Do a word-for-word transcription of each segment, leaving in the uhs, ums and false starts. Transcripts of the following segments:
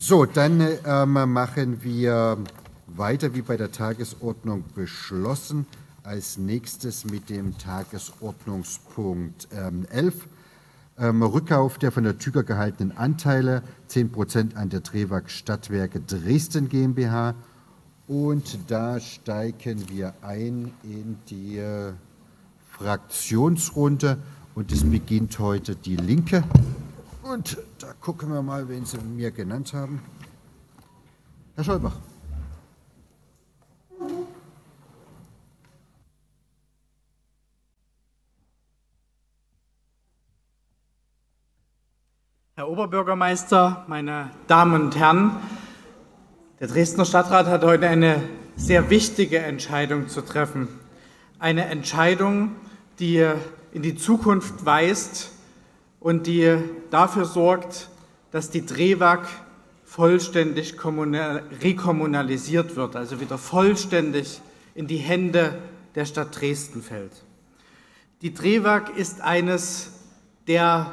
So, dann ähm, machen wir weiter wie bei der Tagesordnung beschlossen. Als nächstes mit dem Tagesordnungspunkt ähm, elf. Ähm, Rückkauf der von der Tüger gehaltenen Anteile, zehn Prozent an der Drewag Stadtwerke Dresden GmbH. Und da steigen wir ein in die äh, Fraktionsrunde. Und es beginnt heute die Linke. Und da gucken wir mal, wen Sie mir genannt haben. Herr Scholbach. Herr Oberbürgermeister, meine Damen und Herren, der Dresdner Stadtrat hat heute eine sehr wichtige Entscheidung zu treffen. Eine Entscheidung, die in die Zukunft weist und die dafür sorgt, dass die Drewag vollständig rekommunalisiert wird, also wieder vollständig in die Hände der Stadt Dresden fällt. Die Drewag ist eines der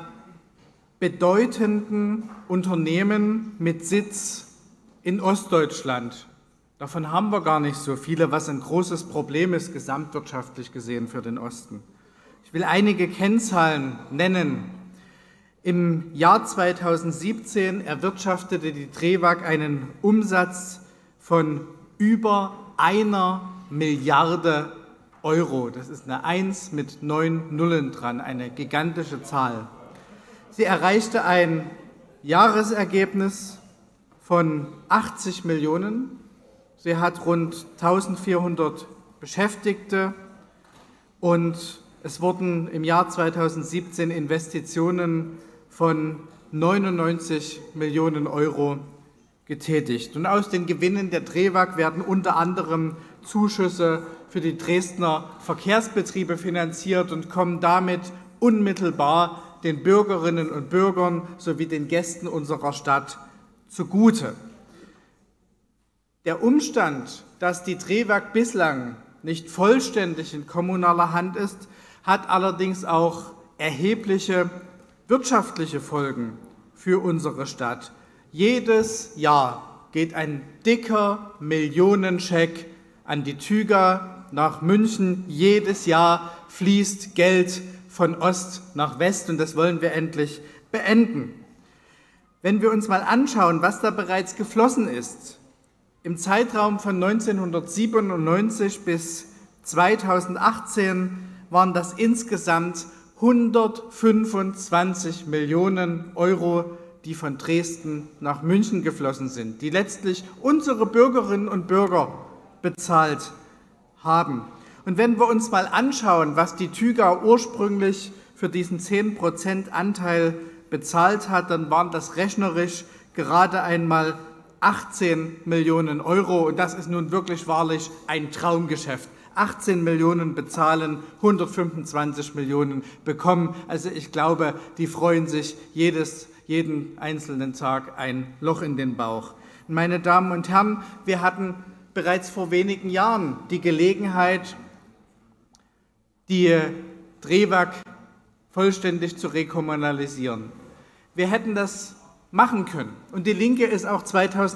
bedeutenden Unternehmen mit Sitz in Ostdeutschland. Davon haben wir gar nicht so viele, was ein großes Problem ist, gesamtwirtschaftlich gesehen für den Osten. Ich will einige Kennzahlen nennen. Im Jahr zweitausendsiebzehn erwirtschaftete die Drewag einen Umsatz von über einer Milliarde Euro. Das ist eine Eins mit neun Nullen dran, eine gigantische Zahl. Sie erreichte ein Jahresergebnis von achtzig Millionen. Sie hat rund eintausendvierhundert Beschäftigte und es wurden im Jahr zweitausendsiebzehn Investitionen von neunundneunzig Millionen Euro getätigt. Und aus den Gewinnen der Drewag werden unter anderem Zuschüsse für die Dresdner Verkehrsbetriebe finanziert und kommen damit unmittelbar den Bürgerinnen und Bürgern sowie den Gästen unserer Stadt zugute. Der Umstand, dass die Drewag bislang nicht vollständig in kommunaler Hand ist, hat allerdings auch erhebliche wirtschaftliche Folgen für unsere Stadt. Jedes Jahr geht ein dicker Millionenscheck an die Tüger nach München. Jedes Jahr fließt Geld von Ost nach West, und das wollen wir endlich beenden. Wenn wir uns mal anschauen, was da bereits geflossen ist, im Zeitraum von neunzehnhundertsiebenundneunzig bis zweitausendachtzehn waren das insgesamt hundertfünfundzwanzig Millionen Euro, die von Dresden nach München geflossen sind, die letztlich unsere Bürgerinnen und Bürger bezahlt haben. Und wenn wir uns mal anschauen, was die Tüga ursprünglich für diesen zehn Prozent Anteil bezahlt hat, dann waren das rechnerisch gerade einmal achtzehn Millionen Euro. Und das ist nun wirklich wahrlich ein Traumgeschäft. achtzehn Millionen bezahlen, hundertfünfundzwanzig Millionen bekommen. Also ich glaube, die freuen sich jedes, jeden einzelnen Tag ein Loch in den Bauch. Meine Damen und Herren, wir hatten bereits vor wenigen Jahren die Gelegenheit, die Drewag vollständig zu rekommunalisieren. Wir hätten das machen können. Und die Linke ist auch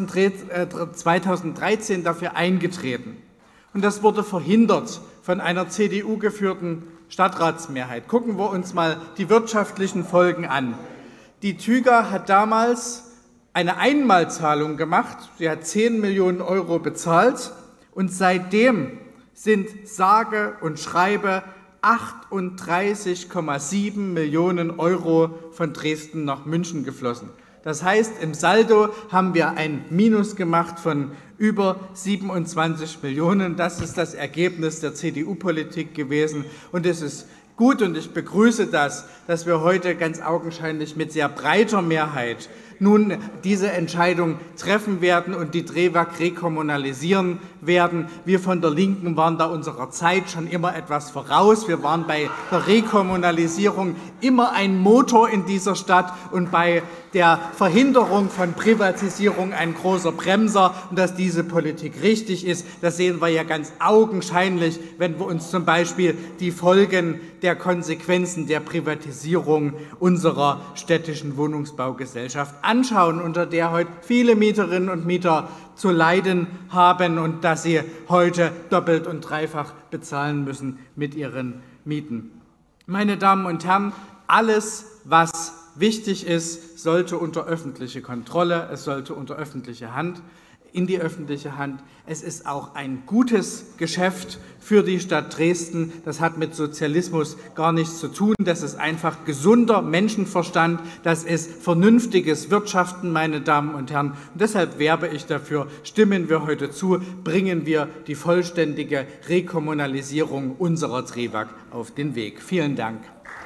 zweitausenddreizehn dafür eingetreten. Und das wurde verhindert von einer C D U-geführten Stadtratsmehrheit. Gucken wir uns mal die wirtschaftlichen Folgen an. Die Tüga hat damals eine Einmalzahlung gemacht. Sie hat zehn Millionen Euro bezahlt. Und seitdem sind sage und schreibe achtunddreißig Komma sieben Millionen Euro von Dresden nach München geflossen. Das heißt, im Saldo haben wir ein Minus gemacht von über siebenundzwanzig Millionen. Das ist das Ergebnis der C D U-Politik gewesen. Und es ist gut, und ich begrüße das, dass wir heute ganz augenscheinlich mit sehr breiter Mehrheit nun diese Entscheidung treffen werden und die Drewag rekommunalisieren werden. Wir von der Linken waren da unserer Zeit schon immer etwas voraus. Wir waren bei der Rekommunalisierung immer ein Motor in dieser Stadt und bei der Verhinderung von Privatisierung ein großer Bremser. Und dass diese Politik richtig ist, das sehen wir ja ganz augenscheinlich, wenn wir uns zum Beispiel die Folgen der Konsequenzen der Privatisierung unserer städtischen Wohnungsbaugesellschaft anschauen, unter der heute viele Mieterinnen und Mieter zu leiden haben und dass sie heute doppelt und dreifach bezahlen müssen mit ihren Mieten. Meine Damen und Herren, alles, was wichtig ist, sollte unter öffentliche Kontrolle, es sollte unter öffentliche Hand, in die öffentliche Hand. Es ist auch ein gutes Geschäft für die Stadt Dresden. Das hat mit Sozialismus gar nichts zu tun. Das ist einfach gesunder Menschenverstand. Das ist vernünftiges Wirtschaften, meine Damen und Herren. Und deshalb werbe ich dafür, stimmen wir heute zu, bringen wir die vollständige Rekommunalisierung unserer TREWAG auf den Weg. Vielen Dank.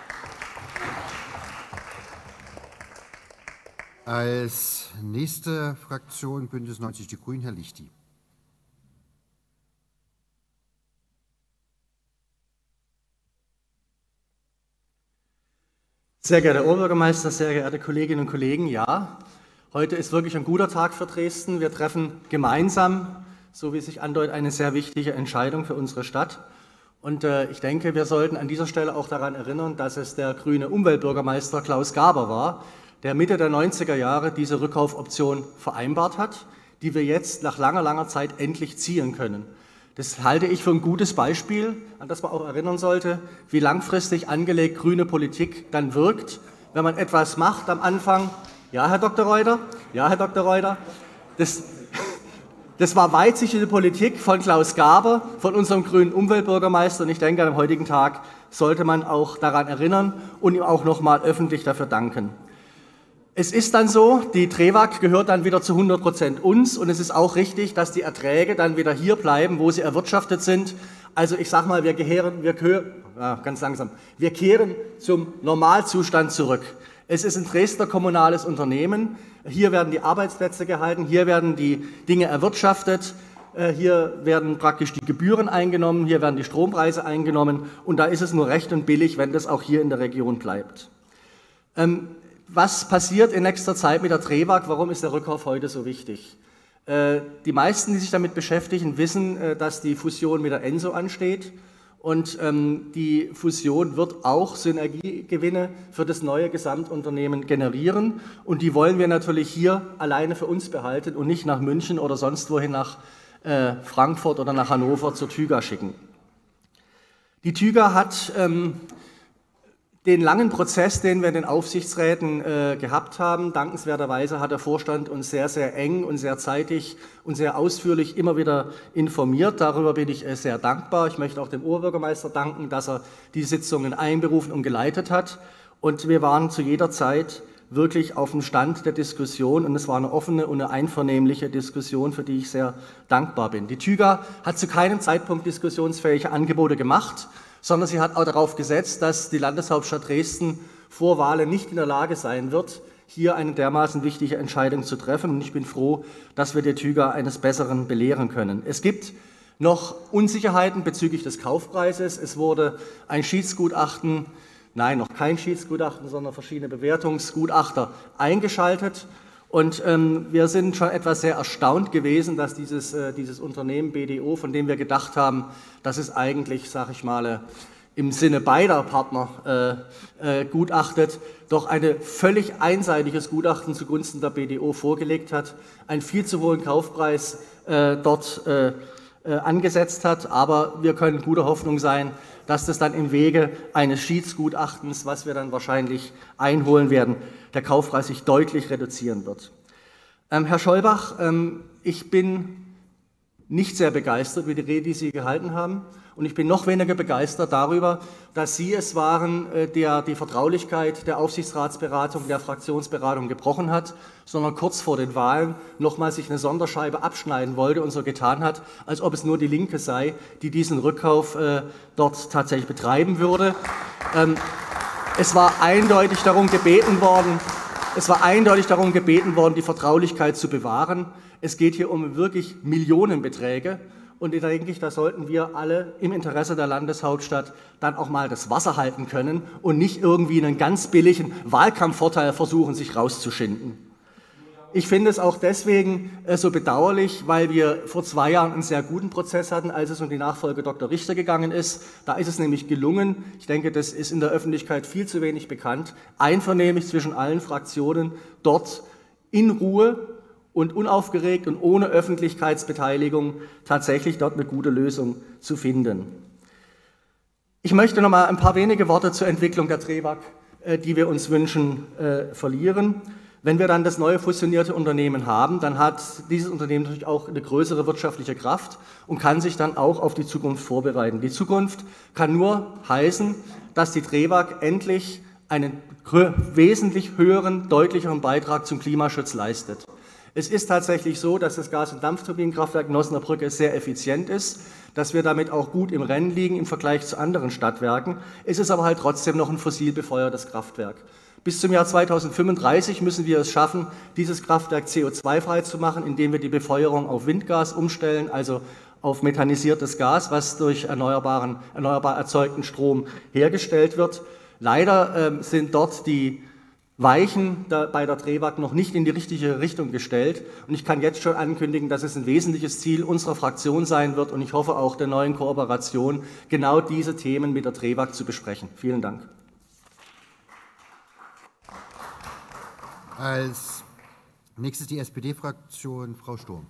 Als nächste Fraktion Bündnis neunzig Die Grünen, Herr Lichty. Sehr geehrter Herr Oberbürgermeister, sehr geehrte Kolleginnen und Kollegen, ja, heute ist wirklich ein guter Tag für Dresden. Wir treffen gemeinsam, so wie es sich andeutet, eine sehr wichtige Entscheidung für unsere Stadt. Und äh, ich denke, wir sollten an dieser Stelle auch daran erinnern, dass es der grüne Umweltbürgermeister Klaus Gaber war, der Mitte der neunziger Jahre diese Rückkaufoption vereinbart hat, die wir jetzt nach langer, langer Zeit endlich ziehen können. Das halte ich für ein gutes Beispiel, an das man auch erinnern sollte, wie langfristig angelegt grüne Politik dann wirkt, wenn man etwas macht am Anfang. Ja, Herr Doktor Reuter, ja, Herr Doktor Reuter, das, das war weitsichtige Politik von Klaus Gaber, von unserem grünen Umweltbürgermeister. Und ich denke, am heutigen Tag sollte man auch daran erinnern und ihm auch noch mal öffentlich dafür danken. Es ist dann so, die TREWAG gehört dann wieder zu hundert Prozent uns und es ist auch richtig, dass die Erträge dann wieder hier bleiben, wo sie erwirtschaftet sind. Also ich sage mal, wir kehren, wir kehren, ja, ganz langsam, wir kehren zum Normalzustand zurück. Es ist ein Dresdner kommunales Unternehmen. Hier werden die Arbeitsplätze gehalten, hier werden die Dinge erwirtschaftet, hier werden praktisch die Gebühren eingenommen, hier werden die Strompreise eingenommen und da ist es nur recht und billig, wenn das auch hier in der Region bleibt. Ähm, Was passiert in nächster Zeit mit der TREWAG? Warum ist der Rückkauf heute so wichtig? Die meisten, die sich damit beschäftigen, wissen, dass die Fusion mit der ENSO ansteht. Und die Fusion wird auch Synergiegewinne für das neue Gesamtunternehmen generieren. Und die wollen wir natürlich hier alleine für uns behalten und nicht nach München oder sonst wohin nach Frankfurt oder nach Hannover zur TÜGA schicken. Die TÜGA hat den langen Prozess, den wir in den Aufsichtsräten äh, gehabt haben. Dankenswerterweise hat der Vorstand uns sehr, sehr eng und sehr zeitig und sehr ausführlich immer wieder informiert. Darüber bin ich äh, sehr dankbar. Ich möchte auch dem Oberbürgermeister danken, dass er die Sitzungen einberufen und geleitet hat. Und wir waren zu jeder Zeit wirklich auf dem Stand der Diskussion und es war eine offene und eine einvernehmliche Diskussion, für die ich sehr dankbar bin. Die TÜGA hat zu keinem Zeitpunkt diskussionsfähige Angebote gemacht, sondern sie hat auch darauf gesetzt, dass die Landeshauptstadt Dresden vor Wahlen nicht in der Lage sein wird, hier eine dermaßen wichtige Entscheidung zu treffen. Und ich bin froh, dass wir die TÜGA eines Besseren belehren können. Es gibt noch Unsicherheiten bezüglich des Kaufpreises. Es wurde ein Schiedsgutachten, nein, noch kein Schiedsgutachten, sondern verschiedene Bewertungsgutachter eingeschaltet. Und ähm, wir sind schon etwas sehr erstaunt gewesen, dass dieses, äh, dieses Unternehmen B D O, von dem wir gedacht haben, dass es eigentlich, sage ich mal, äh, im Sinne beider Partner äh, äh, gutachtet, doch ein völlig einseitiges Gutachten zugunsten der B D O vorgelegt hat, einen viel zu hohen Kaufpreis äh, dort äh, äh, angesetzt hat. Aber wir können guter Hoffnung sein, dass das dann im Wege eines Schiedsgutachtens, was wir dann wahrscheinlich einholen werden, der Kaufpreis sich deutlich reduzieren wird. Ähm, Herr Scholbach, ähm, ich bin nicht sehr begeistert über die Rede, die Sie gehalten haben. Und ich bin noch weniger begeistert darüber, dass Sie es waren, der die Vertraulichkeit der Aufsichtsratsberatung, der Fraktionsberatung gebrochen hat, sondern kurz vor den Wahlen nochmal sich eine Sonderscheibe abschneiden wollte und so getan hat, als ob es nur die Linke sei, die diesen Rückkauf äh, dort tatsächlich betreiben würde. Ähm, es war eindeutig darum gebeten worden, es war eindeutig darum gebeten worden, die Vertraulichkeit zu bewahren. Es geht hier um wirklich Millionenbeträge. Und da denke ich, da sollten wir alle im Interesse der Landeshauptstadt dann auch mal das Wasser halten können und nicht irgendwie einen ganz billigen Wahlkampfvorteil versuchen, sich rauszuschinden. Ich finde es auch deswegen äh, so bedauerlich, weil wir vor zwei Jahren einen sehr guten Prozess hatten, als es um die Nachfolge Doktor Richter gegangen ist. Da ist es nämlich gelungen, ich denke, das ist in der Öffentlichkeit viel zu wenig bekannt, einvernehmlich zwischen allen Fraktionen dort in Ruhe und unaufgeregt und ohne Öffentlichkeitsbeteiligung tatsächlich dort eine gute Lösung zu finden. Ich möchte noch mal ein paar wenige Worte zur Entwicklung der TREVAG, die wir uns wünschen, verlieren. Wenn wir dann das neue fusionierte Unternehmen haben, dann hat dieses Unternehmen natürlich auch eine größere wirtschaftliche Kraft und kann sich dann auch auf die Zukunft vorbereiten. Die Zukunft kann nur heißen, dass die TREVAG endlich einen wesentlich höheren, deutlicheren Beitrag zum Klimaschutz leistet. Es ist tatsächlich so, dass das Gas- und Dampfturbinenkraftwerk in Osnabrück sehr effizient ist, dass wir damit auch gut im Rennen liegen im Vergleich zu anderen Stadtwerken. Es ist aber halt trotzdem noch ein fossil befeuertes Kraftwerk. Bis zum Jahr zweitausendfünfunddreißig müssen wir es schaffen, dieses Kraftwerk C O zwei frei zu machen, indem wir die Befeuerung auf Windgas umstellen, also auf methanisiertes Gas, was durch erneuerbaren, erneuerbar erzeugten Strom hergestellt wird. Leider äh, sind dort die Weichen da bei der TREVAG noch nicht in die richtige Richtung gestellt. Und ich kann jetzt schon ankündigen, dass es ein wesentliches Ziel unserer Fraktion sein wird und ich hoffe auch der neuen Kooperation, genau diese Themen mit der TREVAG zu besprechen. Vielen Dank. Als nächstes die S P D-Fraktion, Frau Sturm.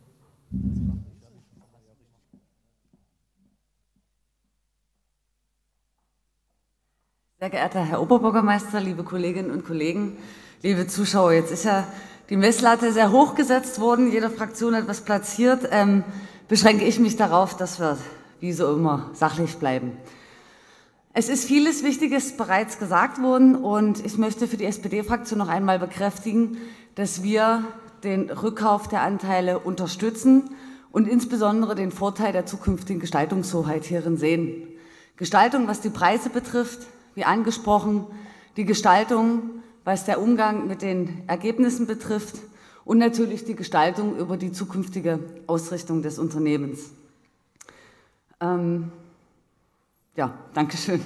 Sehr geehrter Herr Oberbürgermeister, liebe Kolleginnen und Kollegen, liebe Zuschauer, jetzt ist ja die Messlatte sehr hoch gesetzt worden, jede Fraktion etwas platziert. Ähm, beschränke ich mich darauf, dass wir wie so immer sachlich bleiben. Es ist vieles Wichtiges bereits gesagt worden und ich möchte für die S P D-Fraktion noch einmal bekräftigen, dass wir den Rückkauf der Anteile unterstützen und insbesondere den Vorteil der zukünftigen Gestaltungshoheit hierin sehen. Gestaltung, was die Preise betrifft, wie angesprochen, die Gestaltung, was der Umgang mit den Ergebnissen betrifft und natürlich die Gestaltung über die zukünftige Ausrichtung des Unternehmens. Ähm, ja, danke schön.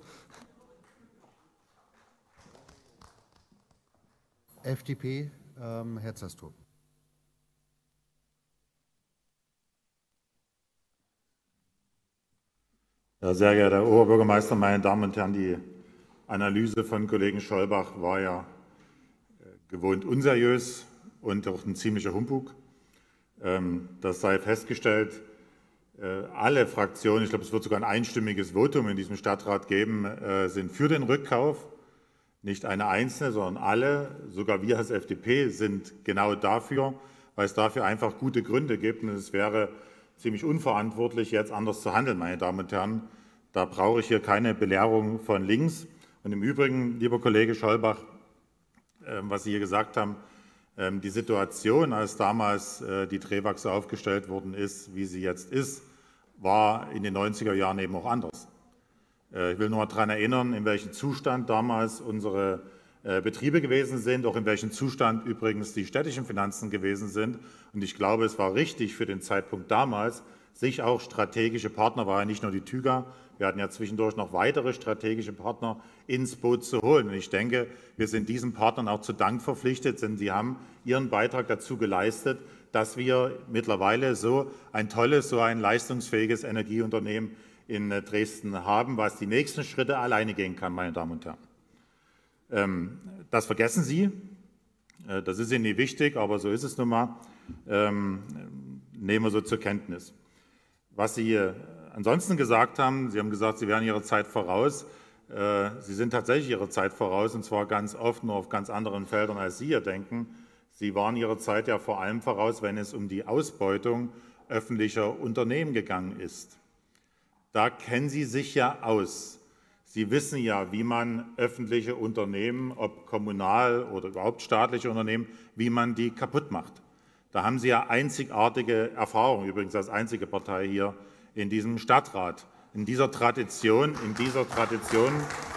F D P, ähm, Herr Zastrow. Ja, sehr geehrter Herr Oberbürgermeister, meine Damen und Herren, die Analyse von Kollegen Scholbach war ja gewohnt unseriös und auch ein ziemlicher Humbug. Das sei festgestellt. Alle Fraktionen, ich glaube, es wird sogar ein einstimmiges Votum in diesem Stadtrat geben, sind für den Rückkauf. Nicht eine einzelne, sondern alle, sogar wir als F D P, sind genau dafür, weil es dafür einfach gute Gründe gibt. Und es wäre ziemlich unverantwortlich, jetzt anders zu handeln, meine Damen und Herren. Da brauche ich hier keine Belehrung von links. Und im Übrigen, lieber Kollege Scholbach, was Sie hier gesagt haben, die Situation, als damals die TREVAG so aufgestellt worden ist, wie sie jetzt ist, war in den neunziger Jahren eben auch anders. Ich will nur daran erinnern, in welchem Zustand damals unsere Betriebe gewesen sind, auch in welchem Zustand übrigens die städtischen Finanzen gewesen sind. Und ich glaube, es war richtig für den Zeitpunkt damals, sich auch strategische Partner, war ja nicht nur die TÜGA, wir hatten ja zwischendurch noch weitere strategische Partner ins Boot zu holen. Und ich denke, wir sind diesen Partnern auch zu Dank verpflichtet, denn sie haben ihren Beitrag dazu geleistet, dass wir mittlerweile so ein tolles, so ein leistungsfähiges Energieunternehmen in Dresden haben, was die nächsten Schritte alleine gehen kann, meine Damen und Herren. Das vergessen Sie, das ist Ihnen nicht wichtig, aber so ist es nun mal, nehmen wir so zur Kenntnis. Was Sie ansonsten gesagt haben, Sie haben gesagt, Sie wären Ihrer Zeit voraus. Sie sind tatsächlich Ihrer Zeit voraus, und zwar ganz oft nur auf ganz anderen Feldern, als Sie hier denken. Sie waren Ihrer Zeit ja vor allem voraus, wenn es um die Ausbeutung öffentlicher Unternehmen gegangen ist. Da kennen Sie sich ja aus. Sie wissen ja, wie man öffentliche Unternehmen, ob kommunal oder überhaupt staatliche Unternehmen, wie man die kaputt macht. Da haben Sie ja einzigartige Erfahrungen, übrigens als einzige Partei hier in diesem Stadtrat. In dieser Tradition, in dieser Tradition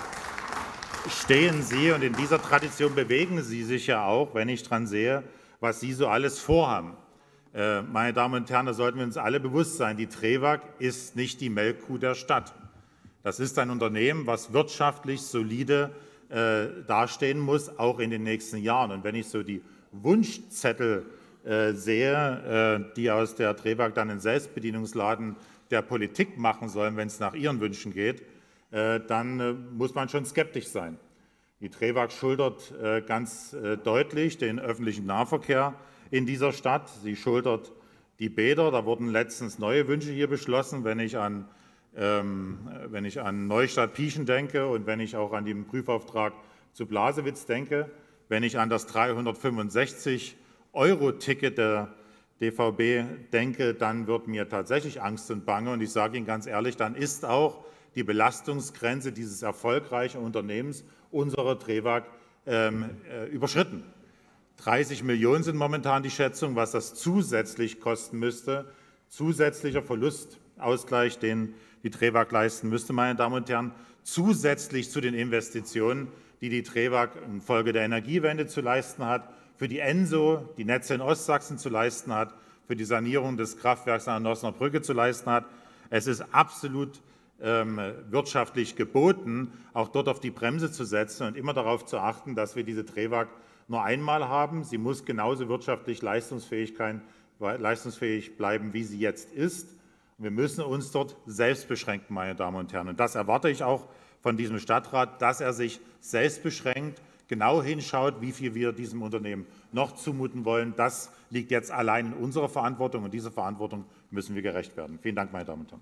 stehen Sie und in dieser Tradition bewegen Sie sich ja auch, wenn ich dran sehe, was Sie so alles vorhaben. Äh, meine Damen und Herren, da sollten wir uns alle bewusst sein, die TREVAG ist nicht die Melkkuh der Stadt. Das ist ein Unternehmen, was wirtschaftlich solide äh, dastehen muss, auch in den nächsten Jahren. Und wenn ich so die Wunschzettel äh, sehe, äh, die aus der TREVAG dann einen Selbstbedienungsladen der Politik machen sollen, wenn es nach ihren Wünschen geht, äh, dann äh, muss man schon skeptisch sein. Die TREWAG schultert ganz deutlich den öffentlichen Nahverkehr in dieser Stadt. Sie schultert die Bäder. Da wurden letztens neue Wünsche hier beschlossen, wenn ich an, ähm, wenn ich an Neustadt-Pieschen denke und wenn ich auch an den Prüfauftrag zu Blasewitz denke, wenn ich an das dreihundertfünfundsechzig Euro Ticket der D V B denke, dann wird mir tatsächlich Angst und Bange. Und ich sage Ihnen ganz ehrlich, dann ist auch die Belastungsgrenze dieses erfolgreichen Unternehmens, unserer TREWAG, ähm, äh, überschritten. dreißig Millionen sind momentan die Schätzung, was das zusätzlich kosten müsste. Zusätzlicher Verlustausgleich, den die TREWAG leisten müsste, meine Damen und Herren, zusätzlich zu den Investitionen, die die TREWAG infolge der Energiewende zu leisten hat, für die ENSO, die Netze in Ostsachsen zu leisten hat, für die Sanierung des Kraftwerks an der Nossener Brücke zu leisten hat. Es ist absolut ähm, wirtschaftlich geboten, auch dort auf die Bremse zu setzen und immer darauf zu achten, dass wir diese TREWAG nur einmal haben. Sie muss genauso wirtschaftlich leistungsfähig bleiben, wie sie jetzt ist. Wir müssen uns dort selbst beschränken, meine Damen und Herren. Und das erwarte ich auch von diesem Stadtrat, dass er sich selbst beschränkt, genau hinschaut, wie viel wir diesem Unternehmen noch zumuten wollen. Das liegt jetzt allein in unserer Verantwortung, und dieser Verantwortung müssen wir gerecht werden. Vielen Dank, meine Damen und Herren.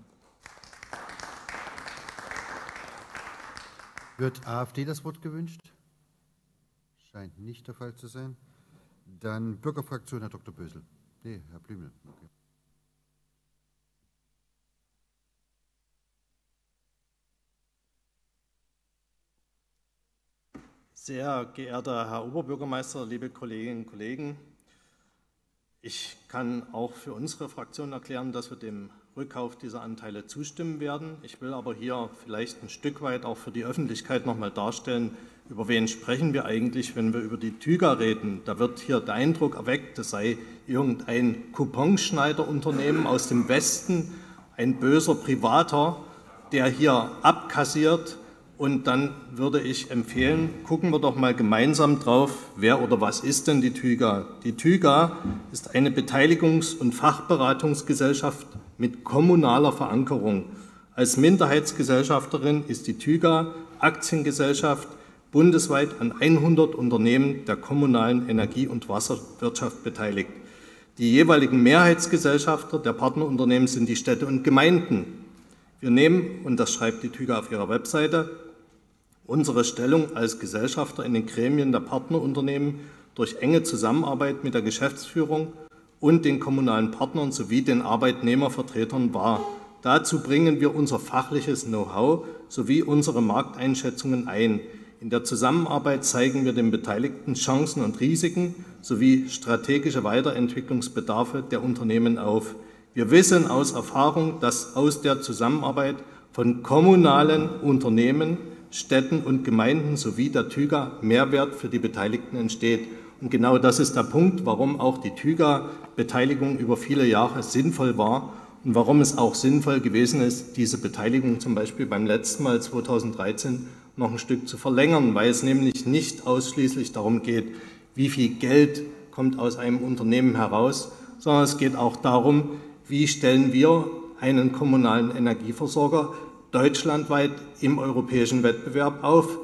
Wird A f D das Wort gewünscht? Scheint nicht der Fall zu sein. Dann Bürgerfraktion, Herr Doktor Bösel. Nee, Herr Blümel. Okay. Sehr geehrter Herr Oberbürgermeister, liebe Kolleginnen und Kollegen, ich kann auch für unsere Fraktion erklären, dass wir dem Rückkauf dieser Anteile zustimmen werden. Ich will aber hier vielleicht ein Stück weit auch für die Öffentlichkeit noch mal darstellen, über wen sprechen wir eigentlich, wenn wir über die TÜGA reden. Da wird hier der Eindruck erweckt, es sei irgendein Couponschneiderunternehmen aus dem Westen, ein böser Privater, der hier abkassiert. Und dann würde ich empfehlen, gucken wir doch mal gemeinsam drauf, wer oder was ist denn die TÜGA? Die TÜGA ist eine Beteiligungs- und Fachberatungsgesellschaft mit kommunaler Verankerung. Als Minderheitsgesellschafterin ist die TÜGA Aktiengesellschaft bundesweit an hundert Unternehmen der kommunalen Energie- und Wasserwirtschaft beteiligt. Die jeweiligen Mehrheitsgesellschafter der Partnerunternehmen sind die Städte und Gemeinden. Wir nehmen, und das schreibt die TÜGA auf ihrer Webseite, unsere Stellung als Gesellschafter in den Gremien der Partnerunternehmen durch enge Zusammenarbeit mit der Geschäftsführung und den kommunalen Partnern sowie den Arbeitnehmervertretern wahr. Dazu bringen wir unser fachliches Know-how sowie unsere Markteinschätzungen ein. In der Zusammenarbeit zeigen wir den Beteiligten Chancen und Risiken sowie strategische Weiterentwicklungsbedarfe der Unternehmen auf. Wir wissen aus Erfahrung, dass aus der Zusammenarbeit von kommunalen Unternehmen, Städten und Gemeinden sowie der TÜGA Mehrwert für die Beteiligten entsteht. Und genau das ist der Punkt, warum auch die TÜGA-Beteiligung über viele Jahre sinnvoll war und warum es auch sinnvoll gewesen ist, diese Beteiligung zum Beispiel beim letzten Mal zweitausenddreizehn noch ein Stück zu verlängern, weil es nämlich nicht ausschließlich darum geht, wie viel Geld kommt aus einem Unternehmen heraus, sondern es geht auch darum, wie stellen wir einen kommunalen Energieversorger deutschlandweit im europäischen Wettbewerb auf?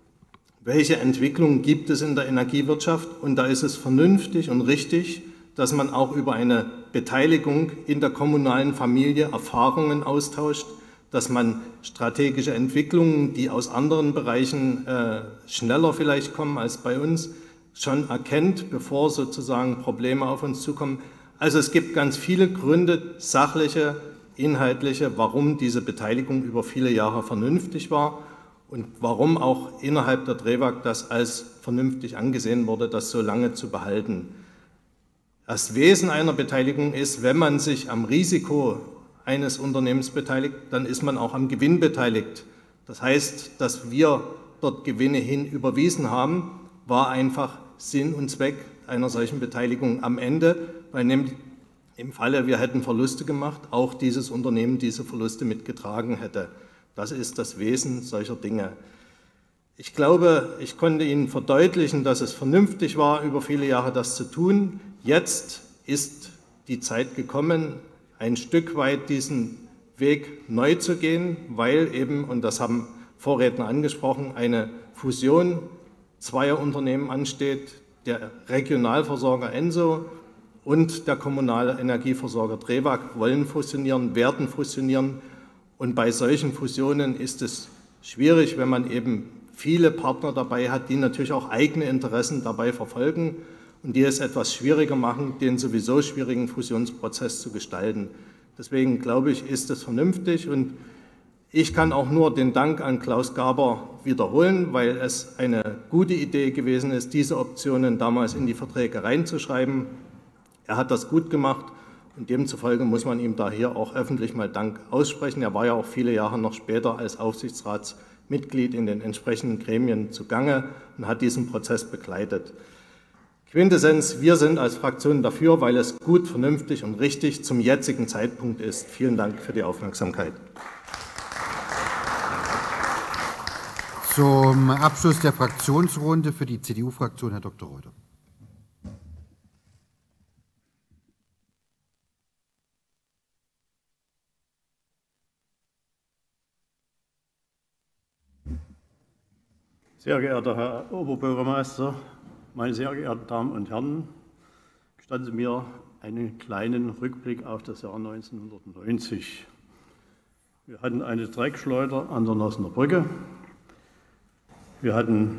Welche Entwicklungen gibt es in der Energiewirtschaft? Und da ist es vernünftig und richtig, dass man auch über eine Beteiligung in der kommunalen Familie Erfahrungen austauscht, dass man strategische Entwicklungen, die aus anderen Bereichen äh, schneller vielleicht kommen als bei uns, schon erkennt, bevor sozusagen Probleme auf uns zukommen. Also es gibt ganz viele Gründe, sachliche, inhaltliche, warum diese Beteiligung über viele Jahre vernünftig war und warum auch innerhalb der TREWAG das als vernünftig angesehen wurde, das so lange zu behalten. Das Wesen einer Beteiligung ist, wenn man sich am Risiko eines Unternehmens beteiligt, dann ist man auch am Gewinn beteiligt. Das heißt, dass wir dort Gewinne hin überwiesen haben, war einfach Sinn und Zweck einer solchen Beteiligung am Ende, weil nämlich im Falle, wir hätten Verluste gemacht, auch dieses Unternehmen diese Verluste mitgetragen hätte. Das ist das Wesen solcher Dinge. Ich glaube, ich konnte Ihnen verdeutlichen, dass es vernünftig war, über viele Jahre das zu tun. Jetzt ist die Zeit gekommen, ein Stück weit diesen Weg neu zu gehen, weil eben, und das haben Vorredner angesprochen, eine Fusion Zweierunternehmen ansteht. Der Regionalversorger Enso und der kommunale Energieversorger DREWAG wollen fusionieren, werden fusionieren. Und bei solchen Fusionen ist es schwierig, wenn man eben viele Partner dabei hat, die natürlich auch eigene Interessen dabei verfolgen und die es etwas schwieriger machen, den sowieso schwierigen Fusionsprozess zu gestalten. Deswegen glaube ich, ist es vernünftig, und ich kann auch nur den Dank an Klaus Gaber wiederholen, weil es eine gute Idee gewesen ist, diese Optionen damals in die Verträge reinzuschreiben. Er hat das gut gemacht und demzufolge muss man ihm da hier auch öffentlich mal Dank aussprechen. Er war ja auch viele Jahre noch später als Aufsichtsratsmitglied in den entsprechenden Gremien zugange und hat diesen Prozess begleitet. Quintessenz: Wir sind als Fraktion dafür, weil es gut, vernünftig und richtig zum jetzigen Zeitpunkt ist. Vielen Dank für die Aufmerksamkeit. Zum Abschluss der Fraktionsrunde für die C D U-Fraktion Herr Doktor Reuter. Sehr geehrter Herr Oberbürgermeister, meine sehr geehrten Damen und Herren, gestatten Sie mir einen kleinen Rückblick auf das Jahr neunzehnhundertneunzig. Wir hatten eine Dreckschleuder an der Nossener Brücke. Wir hatten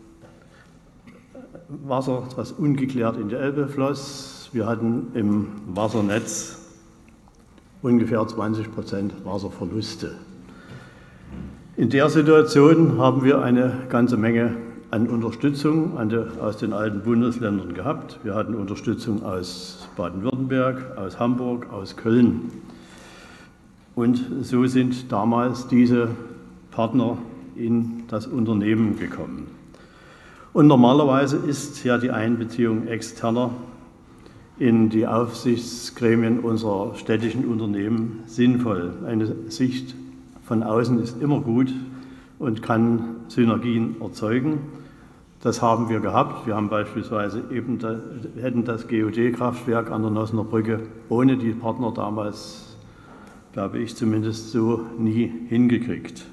Wasser, das ungeklärt in die Elbe floss. Wir hatten im Wassernetz ungefähr zwanzig Prozent Wasserverluste. In der Situation haben wir eine ganze Menge an Unterstützung aus den alten Bundesländern gehabt. Wir hatten Unterstützung aus Baden-Württemberg, aus Hamburg, aus Köln. Und so sind damals diese Partner in das Unternehmen gekommen. Und normalerweise ist ja die Einbeziehung Externer in die Aufsichtsgremien unserer städtischen Unternehmen sinnvoll. Eine Sicht von außen ist immer gut und kann Synergien erzeugen. Das haben wir gehabt. Wir haben beispielsweise eben da, hätten das G O D-Kraftwerk an der Nossener Brücke ohne die Partner damals, glaube ich, zumindest so nie hingekriegt.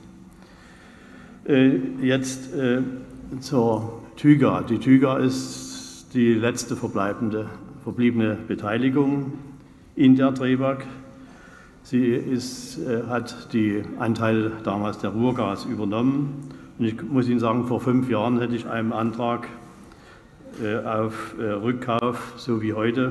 Jetzt äh, zur TÜGA. Die TÜGA ist die letzte verbleibende, verbliebene Beteiligung in der DREWAG. Sie ist, äh, hat die Anteile damals der Ruhrgas übernommen. Und ich muss Ihnen sagen, vor fünf Jahren hätte ich einem Antrag äh, auf äh, Rückkauf, so wie heute,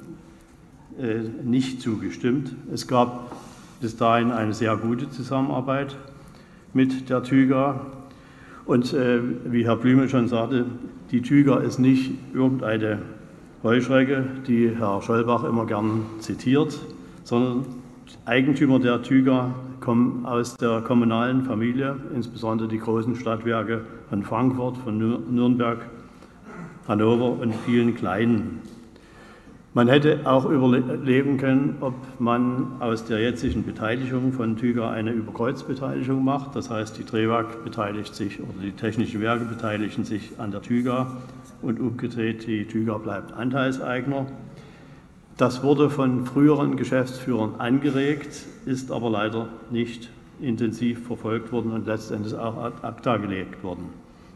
äh, nicht zugestimmt. Es gab bis dahin eine sehr gute Zusammenarbeit mit der TÜGA. Und äh, wie Herr Blümel schon sagte, die TÜGA ist nicht irgendeine Heuschrecke, die Herr Scholbach immer gern zitiert, sondern Eigentümer der TÜGA kommen aus der kommunalen Familie, insbesondere die großen Stadtwerke von Frankfurt, von Nürnberg, Hannover und vielen kleinen. Man hätte auch überlegen können, ob man aus der jetzigen Beteiligung von TÜGA eine Überkreuzbeteiligung macht. Das heißt, die DREWAG beteiligt sich oder die technischen Werke beteiligen sich an der TÜGA und umgedreht, die TÜGA bleibt Anteilseigner. Das wurde von früheren Geschäftsführern angeregt, ist aber leider nicht intensiv verfolgt worden und letztendlich auch ad acta gelegt worden.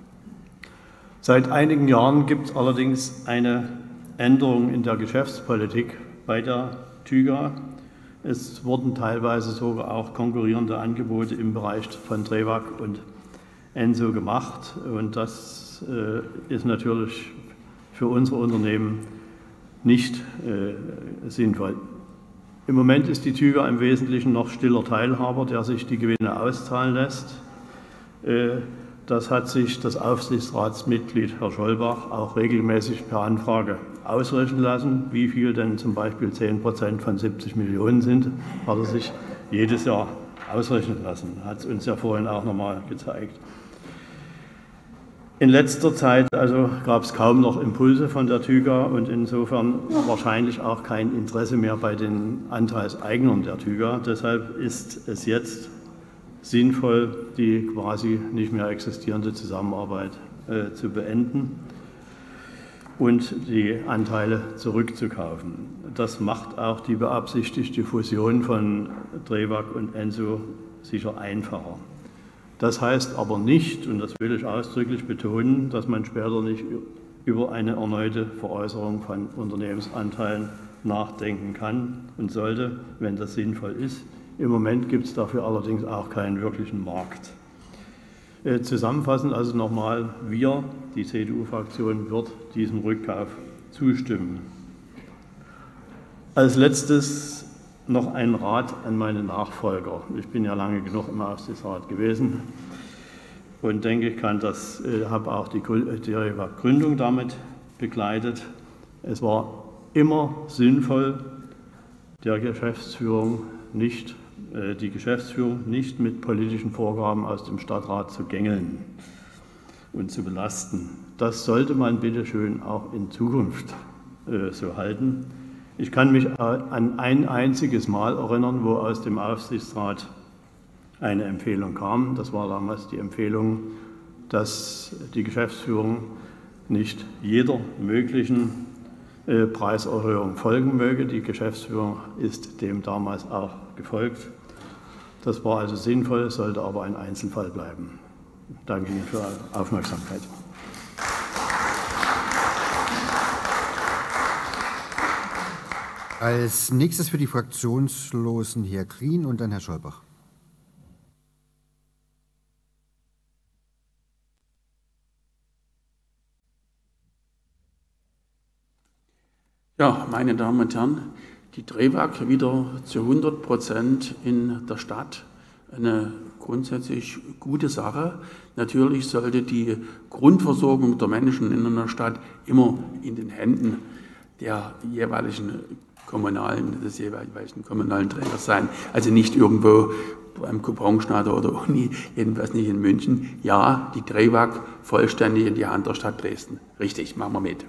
Seit einigen Jahren gibt es allerdings eine Änderung in der Geschäftspolitik bei der TÜGA. Es wurden teilweise sogar auch konkurrierende Angebote im Bereich von DREWAG und Enso gemacht. Und das äh, ist natürlich für unsere Unternehmen nicht äh, sinnvoll. Im Moment ist die TÜGA im Wesentlichen noch stiller Teilhaber, der sich die Gewinne auszahlen lässt. Äh, Das hat sich das Aufsichtsratsmitglied Herr Scholbach auch regelmäßig per Anfrage ausrechnen lassen. Wie viel denn zum Beispiel zehn Prozent von siebzig Millionen sind, hat er sich jedes Jahr ausrechnen lassen. Hat es uns ja vorhin auch nochmal gezeigt. In letzter Zeit also gab es kaum noch Impulse von der TÜGA und insofern wahrscheinlich auch kein Interesse mehr bei den Anteilseignern der TÜGA. Deshalb ist es jetzt sinnvoll, die quasi nicht mehr existierende Zusammenarbeit äh, zu beenden und die Anteile zurückzukaufen. Das macht auch die beabsichtigte Fusion von DREWAG und Enso sicher einfacher. Das heißt aber nicht, und das will ich ausdrücklich betonen, dass man später nicht über eine erneute Veräußerung von Unternehmensanteilen nachdenken kann und sollte, wenn das sinnvoll ist. Im Moment gibt es dafür allerdings auch keinen wirklichen Markt. Äh, zusammenfassend also nochmal, wir, die C D U-Fraktion, wird diesem Rückkauf zustimmen. Als letztes noch ein Rat an meine Nachfolger. Ich bin ja lange genug im Aufsichtsrat gewesen und denke, ich kann das, äh, habe auch die, die Gründung damit begleitet. Es war immer sinnvoll, der Geschäftsführung nicht, äh, die Geschäftsführung nicht mit politischen Vorgaben aus dem Stadtrat zu gängeln und zu belasten. Das sollte man bitte schön auch in Zukunft äh, so halten. Ich kann mich an ein einziges Mal erinnern, wo aus dem Aufsichtsrat eine Empfehlung kam. Das war damals die Empfehlung, dass die Geschäftsführung nicht jeder möglichen äh, Preiserhöhung folgen möge. Die Geschäftsführung ist dem damals auch gefolgt. Das war also sinnvoll, sollte aber ein Einzelfall bleiben. Danke Ihnen für Ihre Aufmerksamkeit. Als nächstes für die Fraktionslosen Herr Grien und dann Herr Scholbach. Ja, meine Damen und Herren, die Drewag wieder zu hundert Prozent in der Stadt. Eine grundsätzlich gute Sache. Natürlich sollte die Grundversorgung der Menschen in einer Stadt immer in den Händen der jeweiligen kommunalen, des jeweiligen kommunalen Trägers sein. Also nicht irgendwo beim Couponschneider oder Uni, jedenfalls nicht in München. Ja, die Drewag vollständig in die Hand der Stadt Dresden. Richtig, machen wir mit.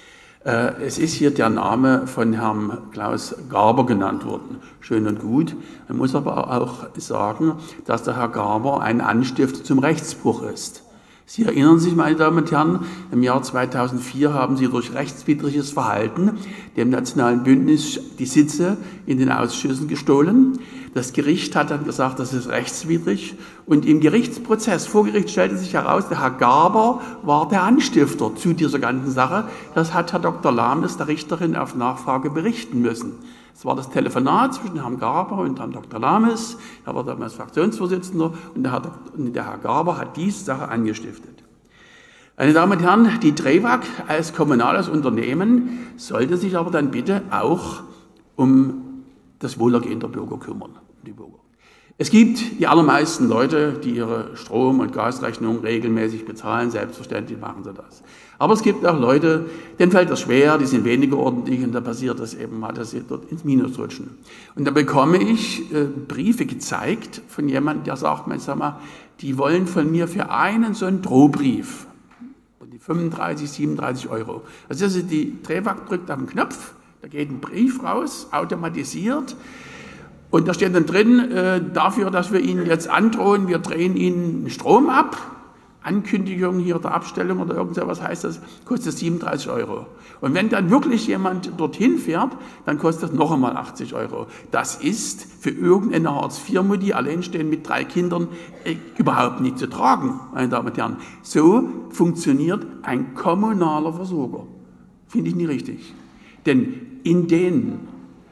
Äh, es ist hier der Name von Herrn Klaus Garber genannt worden. Schön und gut. Man muss aber auch sagen, dass der Herr Garber ein Anstifter zum Rechtsbruch ist. Sie erinnern sich, meine Damen und Herren, im Jahr zweitausendvier haben Sie durch rechtswidriges Verhalten dem Nationalen Bündnis die Sitze in den Ausschüssen gestohlen. Das Gericht hat dann gesagt, das ist rechtswidrig. Und im Gerichtsprozess vor Gericht stellte sich heraus, der Herr Garber war der Anstifter zu dieser ganzen Sache. Das hat Herr Doktor Lames der Richterin auf Nachfrage berichten müssen. Es war das Telefonat zwischen Herrn Garber und Herrn Doktor Lames. Er war damals Fraktionsvorsitzender und der Herr, der Herr Garber hat diese Sache angestiftet. Meine Damen und Herren, die Drewag als kommunales Unternehmen sollte sich aber dann bitte auch um das Wohlergehen der Bürger kümmern. Die Bürger. Es gibt die allermeisten Leute, die ihre Strom- und Gasrechnung regelmäßig bezahlen. Selbstverständlich machen sie das. Aber es gibt auch Leute, denen fällt das schwer, die sind weniger ordentlich und da passiert das eben mal, dass sie dort ins Minus rutschen. Und da bekomme ich äh, Briefe gezeigt von jemandem, der sagt, man, sag mal, die wollen von mir für einen so einen Drohbrief, die fünfunddreißig, siebenunddreißig Euro. Also das ist die Drewag drückt auf den Knopf, da geht ein Brief raus, automatisiert. Und da steht dann drin, äh, dafür, dass wir Ihnen jetzt androhen, wir drehen Ihnen den Strom ab, Ankündigung hier der Abstellung oder irgend sowas heißt das, kostet siebenunddreißig Euro. Und wenn dann wirklich jemand dorthin fährt, dann kostet es noch einmal achtzig Euro. Das ist für irgendeine Hartz vier Mutti, alleinstehend mit drei Kindern, äh, überhaupt nicht zu tragen, meine Damen und Herren. So funktioniert ein kommunaler Versorger. Finde ich nicht richtig. Denn in den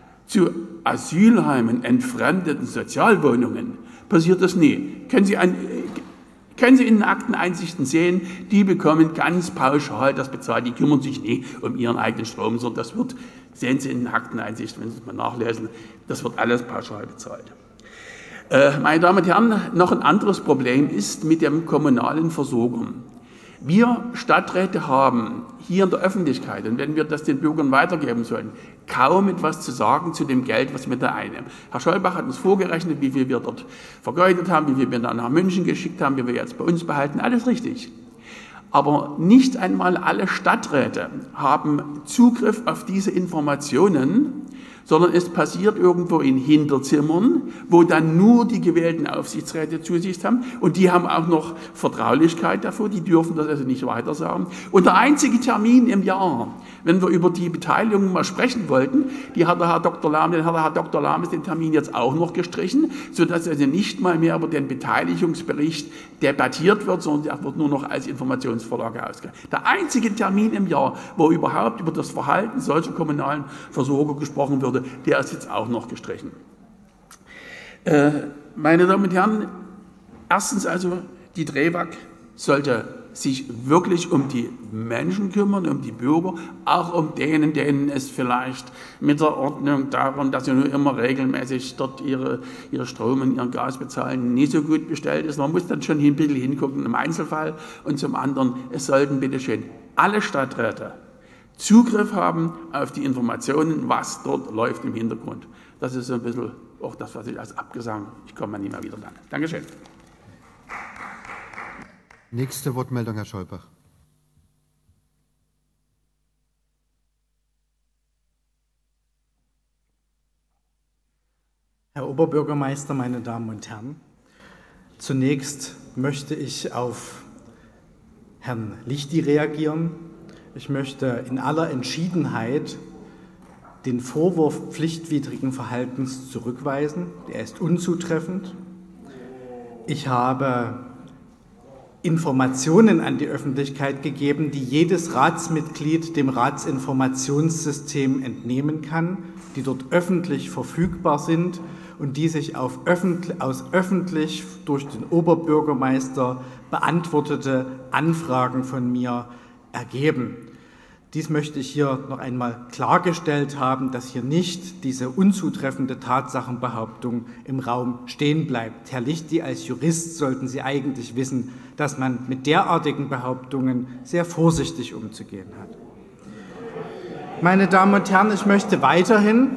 zu Asylheimen entfremdeten Sozialwohnungen passiert das nie. Können Sie, ein, können Sie in den Akteneinsichten sehen, die bekommen ganz pauschal das bezahlt, die kümmern sich nie um ihren eigenen Strom, sondern das wird, sehen Sie in den Akteneinsichten, wenn Sie es mal nachlesen, das wird alles pauschal bezahlt. Äh, meine Damen und Herren, noch ein anderes Problem ist mit dem kommunalen Versorger. Wir Stadträte haben hier in der Öffentlichkeit, und wenn wir das den Bürgern weitergeben sollen, kaum etwas zu sagen zu dem Geld, was wir da einnehmen. Herr Scholbach hat uns vorgerechnet, wie viel wir dort vergeudet haben, wie viel wir dann nach München geschickt haben, wie wir jetzt bei uns behalten, alles richtig. Aber nicht einmal alle Stadträte haben Zugriff auf diese Informationen, sondern es passiert irgendwo in Hinterzimmern, wo dann nur die gewählten Aufsichtsräte Zusicht haben und die haben auch noch Vertraulichkeit davor, die dürfen das also nicht weiter sagen. Und der einzige Termin im Jahr, wenn wir über die Beteiligung mal sprechen wollten, die hat der Herr Doktor Lahm, den hat der Herr Doktor Lahm den Termin jetzt auch noch gestrichen, sodass also nicht mal mehr über den Beteiligungsbericht debattiert wird, sondern der wird nur noch als Informationsvorlage ausgegeben. Der einzige Termin im Jahr, wo überhaupt über das Verhalten solcher kommunalen Versorger gesprochen würde, der ist jetzt auch noch gestrichen. Äh, meine Damen und Herren, erstens also, die DREWAG sollte sich wirklich um die Menschen kümmern, um die Bürger, auch um denen, denen es vielleicht mit der Ordnung darum, dass sie nur immer regelmäßig dort ihre, ihre Strom und ihren Gas bezahlen, nicht so gut bestellt ist. Man muss dann schon ein bisschen hingucken im Einzelfall. Und zum anderen, es sollten bitteschön alle Stadträte Zugriff haben auf die Informationen, was dort läuft im Hintergrund. Das ist so ein bisschen auch das, was ich als Abgesang, ich komme mal nicht mehr wieder lang. Dankeschön. Nächste Wortmeldung, Herr Scholbach. Herr Oberbürgermeister, meine Damen und Herren, zunächst möchte ich auf Herrn Lichty reagieren. Ich möchte in aller Entschiedenheit den Vorwurf pflichtwidrigen Verhaltens zurückweisen. Er ist unzutreffend. Ich habe Informationen an die Öffentlichkeit gegeben, die jedes Ratsmitglied dem Ratsinformationssystem entnehmen kann, die dort öffentlich verfügbar sind und die sich auf öffentlich, aus öffentlich durch den Oberbürgermeister beantwortete Anfragen von mir ergeben. Dies möchte ich hier noch einmal klargestellt haben, dass hier nicht diese unzutreffende Tatsachenbehauptung im Raum stehen bleibt. Herr Lichty, als Jurist sollten Sie eigentlich wissen, dass man mit derartigen Behauptungen sehr vorsichtig umzugehen hat. Meine Damen und Herren, ich möchte weiterhin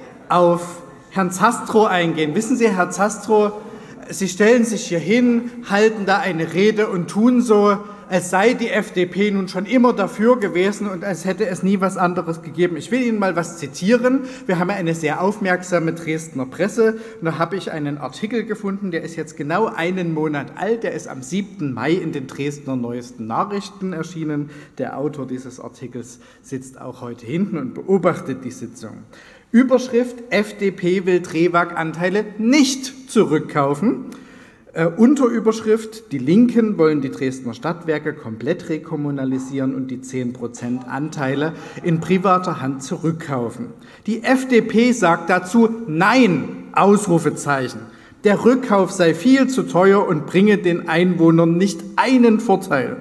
auf Herrn Zastrow eingehen. Wissen Sie, Herr Zastrow, Sie stellen sich hier hin, halten da eine Rede und tun so, als sei die F D P nun schon immer dafür gewesen und als hätte es nie was anderes gegeben. Ich will Ihnen mal was zitieren. Wir haben eine sehr aufmerksame Dresdner Presse und da habe ich einen Artikel gefunden, der ist jetzt genau einen Monat alt. Der ist am siebten Mai in den Dresdner Neuesten Nachrichten erschienen. Der Autor dieses Artikels sitzt auch heute hinten und beobachtet die Sitzung. Überschrift: F D P will DREWAG-Anteile nicht zurückkaufen. Äh, Unterüberschrift: Die Linken wollen die Dresdner Stadtwerke komplett rekommunalisieren und die zehn Prozent Anteile in privater Hand zurückkaufen. Die F D P sagt dazu Nein, Ausrufezeichen. Der Rückkauf sei viel zu teuer und bringe den Einwohnern nicht einen Vorteil.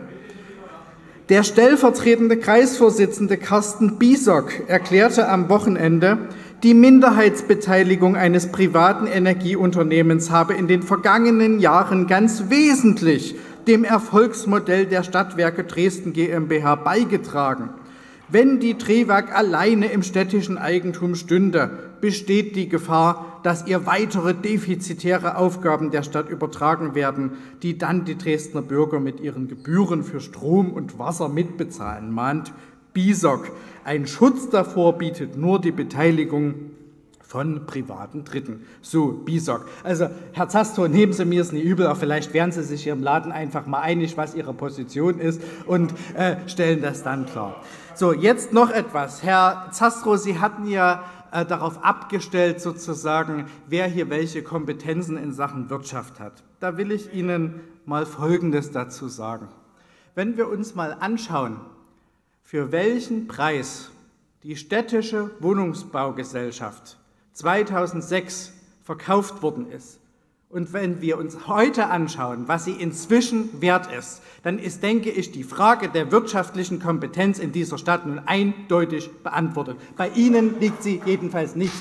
Der stellvertretende Kreisvorsitzende Carsten Biesock erklärte am Wochenende, die Minderheitsbeteiligung eines privaten Energieunternehmens habe in den vergangenen Jahren ganz wesentlich dem Erfolgsmodell der Stadtwerke Dresden GmbH beigetragen. Wenn die DREWAG alleine im städtischen Eigentum stünde, besteht die Gefahr, dass ihr weitere defizitäre Aufgaben der Stadt übertragen werden, die dann die Dresdner Bürger mit ihren Gebühren für Strom und Wasser mitbezahlen, mahnt Biesock. Ein Schutz davor bietet nur die Beteiligung von privaten Dritten. So, Biesock. Also, Herr Zastrow, nehmen Sie mir es nie übel, aber vielleicht werden Sie sich hier im Laden einfach mal einig, was Ihre Position ist und äh, stellen das dann klar. So, jetzt noch etwas. Herr Zastrow, Sie hatten ja äh, darauf abgestellt, sozusagen, wer hier welche Kompetenzen in Sachen Wirtschaft hat. Da will ich Ihnen mal Folgendes dazu sagen. Wenn wir uns mal anschauen, für welchen Preis die städtische Wohnungsbaugesellschaft zweitausendsechs verkauft worden ist und wenn wir uns heute anschauen, was sie inzwischen wert ist, dann ist, denke ich, die Frage der wirtschaftlichen Kompetenz in dieser Stadt nun eindeutig beantwortet. Bei Ihnen liegt sie jedenfalls nicht.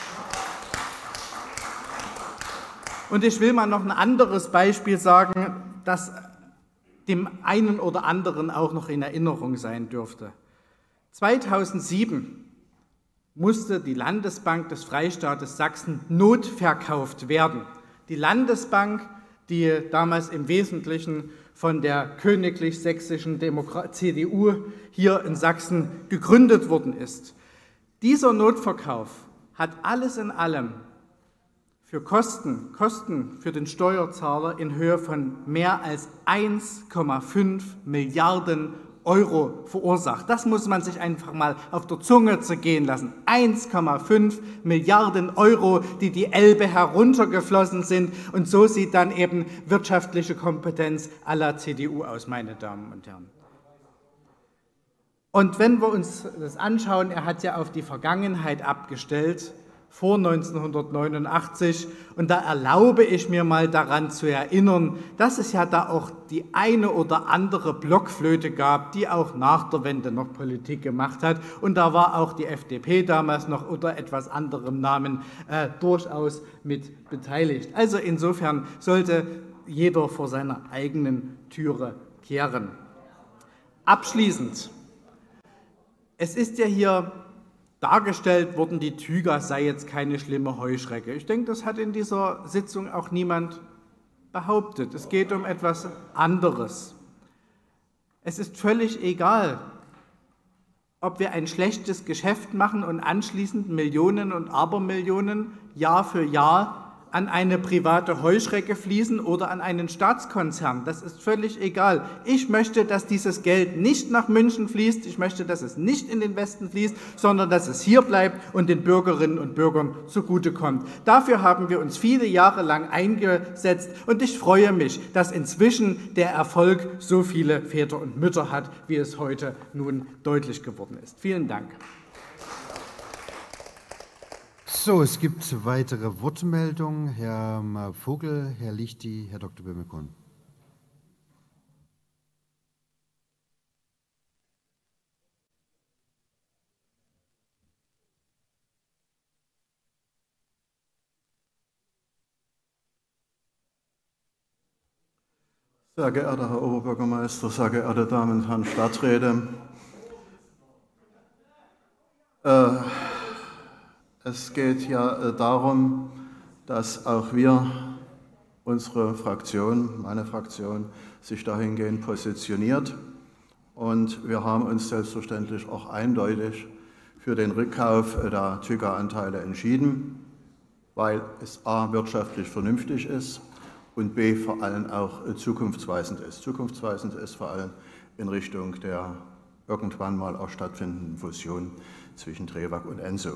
Und ich will mal noch ein anderes Beispiel sagen, das dem einen oder anderen auch noch in Erinnerung sein dürfte. zweitausendsieben musste die Landesbank des Freistaates Sachsen notverkauft werden. Die Landesbank, die damals im Wesentlichen von der königlich-sächsischen C D U hier in Sachsen gegründet worden ist. Dieser Notverkauf hat alles in allem für Kosten, Kosten für den Steuerzahler in Höhe von mehr als eins Komma fünf Milliarden Euro verursacht. Das muss man sich einfach mal auf der Zunge zergehen lassen. eins Komma fünf Milliarden Euro, die die Elbe heruntergeflossen sind. Und so sieht dann eben wirtschaftliche Kompetenz à la C D U aus, meine Damen und Herren. Und wenn wir uns das anschauen, er hat ja auf die Vergangenheit abgestellt, vor neunzehnhundertneunundachtzig. Und da erlaube ich mir mal daran zu erinnern, dass es ja da auch die eine oder andere Blockflöte gab, die auch nach der Wende noch Politik gemacht hat. Und da war auch die F D P damals noch unter etwas anderem Namen äh, durchaus mit beteiligt. Also insofern sollte jeder vor seiner eigenen Türe kehren. Abschließend. Es ist ja hier dargestellt worden, die Tüga sei jetzt keine schlimme Heuschrecke. Ich denke, das hat in dieser Sitzung auch niemand behauptet. Es geht um etwas anderes. Es ist völlig egal, ob wir ein schlechtes Geschäft machen und anschließend Millionen und Abermillionen Jahr für Jahr an eine private Heuschrecke fließen oder an einen Staatskonzern. Das ist völlig egal. Ich möchte, dass dieses Geld nicht nach München fließt. Ich möchte, dass es nicht in den Westen fließt, sondern dass es hier bleibt und den Bürgerinnen und Bürgern zugutekommt. Dafür haben wir uns viele Jahre lang eingesetzt und ich freue mich, dass inzwischen der Erfolg so viele Väter und Mütter hat, wie es heute nun deutlich geworden ist. Vielen Dank. So, es gibt weitere Wortmeldungen. Herr Vogel, Herr Lichty, Herr Doktor Böhme-Kohn. Sehr geehrter Herr Oberbürgermeister, sehr geehrte Damen und Herren Stadträte, äh, es geht ja äh, darum, dass auch wir, unsere Fraktion, meine Fraktion, sich dahingehend positioniert. Und wir haben uns selbstverständlich auch eindeutig für den Rückkauf der Tüga-Anteile entschieden, weil es a. wirtschaftlich vernünftig ist und b. vor allem auch äh, zukunftsweisend ist. Zukunftsweisend ist vor allem in Richtung der irgendwann mal auch stattfindenden Fusion zwischen Drewag und Enso.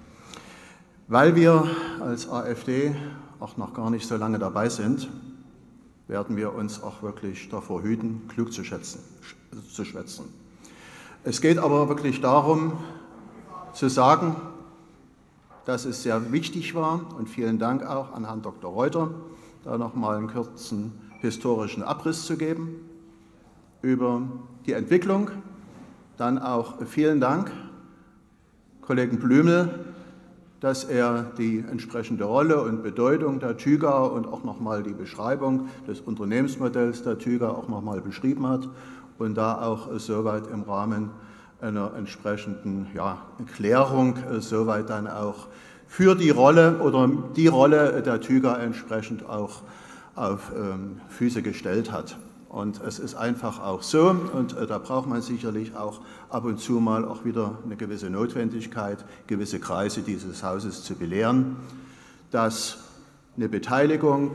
Weil wir als AfD auch noch gar nicht so lange dabei sind, werden wir uns auch wirklich davor hüten, klug zu, schätzen, zu schwätzen. Es geht aber wirklich darum, zu sagen, dass es sehr wichtig war, und vielen Dank auch an Herrn Doktor Reuter, da nochmal einen kurzen historischen Abriss zu geben über die Entwicklung. Dann auch vielen Dank, Kollegen Blümel, dass er die entsprechende Rolle und Bedeutung der Tüga und auch nochmal die Beschreibung des Unternehmensmodells der Tüga auch nochmal beschrieben hat und da auch soweit im Rahmen einer entsprechenden ja, Klärung soweit dann auch für die Rolle oder die Rolle der Tüga entsprechend auch auf ähm, Füße gestellt hat. Und es ist einfach auch so, und äh, da braucht man sicherlich auch ab und zu mal auch wieder eine gewisse Notwendigkeit, gewisse Kreise dieses Hauses zu belehren, dass eine Beteiligung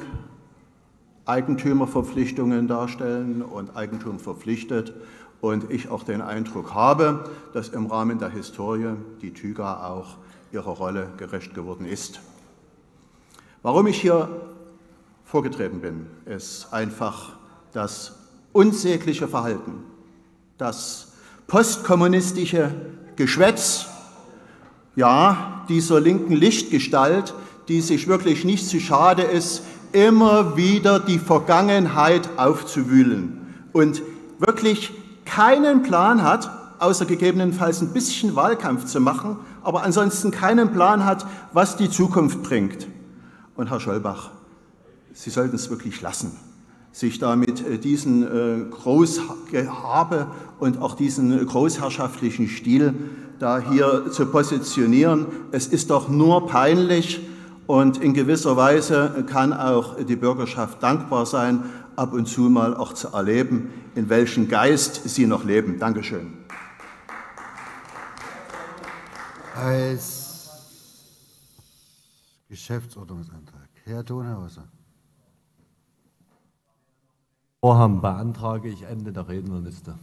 Eigentümerverpflichtungen darstellen und Eigentum verpflichtet. Und ich auch den Eindruck habe, dass im Rahmen der Historie die Tüga auch ihrer Rolle gerecht geworden ist. Warum ich hier vorgetreten bin, ist einfach das unsägliche Verhalten, das postkommunistische Geschwätz, ja, dieser linken Lichtgestalt, die sich wirklich nicht zu schade ist, immer wieder die Vergangenheit aufzuwühlen und wirklich keinen Plan hat, außer gegebenenfalls ein bisschen Wahlkampf zu machen, aber ansonsten keinen Plan hat, was die Zukunft bringt. Und Herr Scholbach, Sie sollten es wirklich lassen, sich da mit diesem Großgehabe und auch diesen großherrschaftlichen Stil da hier zu positionieren. Es ist doch nur peinlich und in gewisser Weise kann auch die Bürgerschaft dankbar sein, ab und zu mal auch zu erleben, in welchem Geist sie noch leben. Dankeschön. Als Geschäftsordnungsantrag. Herr Donhauser. Vorhaben beantrage ich Ende der Rednerliste.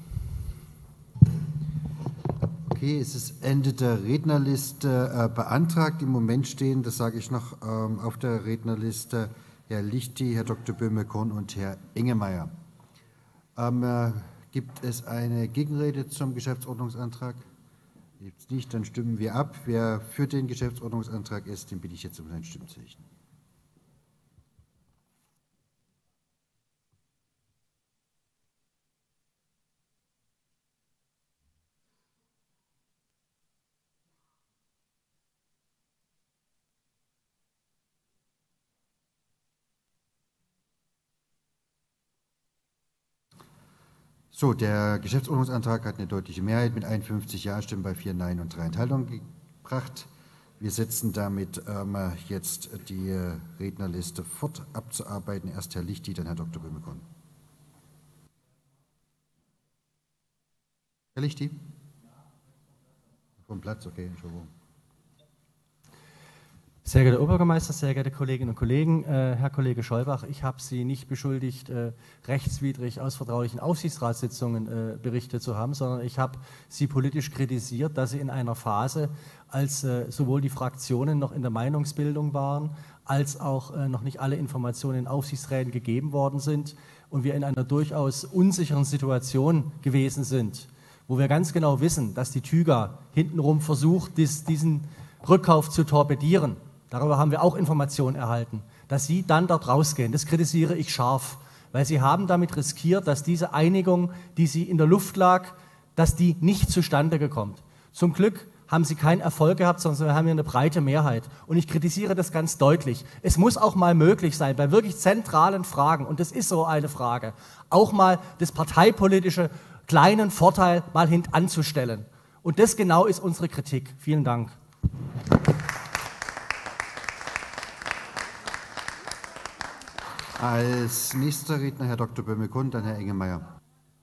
Okay, es ist Ende der Rednerliste äh, beantragt. Im Moment stehen, das sage ich noch, ähm, auf der Rednerliste Herr Lichti, Herr Doktor Böhme-Korn und Herr Engemeier. Ähm, äh, gibt es eine Gegenrede zum Geschäftsordnungsantrag? Gibt es nicht, dann stimmen wir ab. Wer für den Geschäftsordnungsantrag ist, den bitte ich jetzt um sein Stimmzeichen. So, der Geschäftsordnungsantrag hat eine deutliche Mehrheit mit einundfünfzig Ja-Stimmen bei vier Nein und drei Enthaltungen gebracht. Wir setzen damit ähm, jetzt die äh, Rednerliste fort abzuarbeiten. Erst Herr Lichti, dann Herr Doktor Böhme-Korn. Herr Lichti? Vom Platz, okay, Entschuldigung. Sehr geehrter Oberbürgermeister, sehr geehrte Kolleginnen und Kollegen, äh, Herr Kollege Scholbach, ich habe Sie nicht beschuldigt, äh, rechtswidrig aus vertraulichen Aufsichtsratssitzungen äh, berichtet zu haben, sondern ich habe Sie politisch kritisiert, dass Sie in einer Phase, als äh, sowohl die Fraktionen noch in der Meinungsbildung waren, als auch äh, noch nicht alle Informationen in Aufsichtsräten gegeben worden sind und wir in einer durchaus unsicheren Situation gewesen sind, wo wir ganz genau wissen, dass die Tüga hintenrum versucht, dies, diesen Rückkauf zu torpedieren. Darüber haben wir auch Informationen erhalten, dass Sie dann dort rausgehen. Das kritisiere ich scharf, weil Sie haben damit riskiert, dass diese Einigung, die Sie in der Luft lag, dass die nicht zustande kommt. Zum Glück haben Sie keinen Erfolg gehabt, sondern wir haben hier eine breite Mehrheit. Und ich kritisiere das ganz deutlich. Es muss auch mal möglich sein, bei wirklich zentralen Fragen, und das ist so eine Frage, auch mal das parteipolitische kleinen Vorteil mal hintanzustellen. Und das genau ist unsere Kritik. Vielen Dank. Als nächster Redner Herr Doktor Böhme-Korn, dann Herr Engemeier.